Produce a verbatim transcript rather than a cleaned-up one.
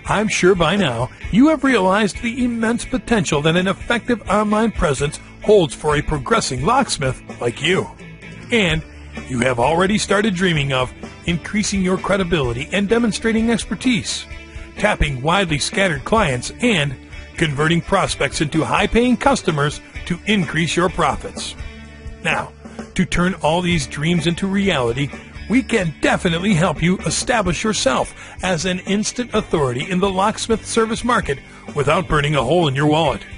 I'm sure by now you have realized the immense potential that an effective online presence holds for a progressing locksmith like you. And you have already started dreaming of increasing your credibility and demonstrating expertise, tapping widely scattered clients, and converting prospects into high-paying customers to increase your profits. Now, to turn all these dreams into reality, we can definitely help you establish yourself as an instant authority in the locksmith service market without burning a hole in your wallet.